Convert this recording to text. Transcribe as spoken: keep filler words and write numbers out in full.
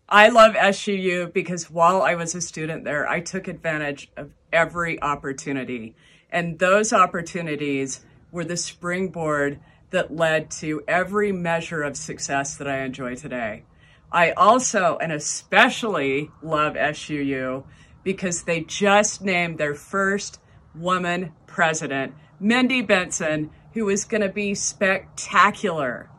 I love S U U because while I was a student there, I took advantage of every opportunity. And those opportunities were the springboard that led to every measure of success that I enjoy today. I also and especially love S U U because they just named their first woman president, Mindy Benson, who is going to be spectacular.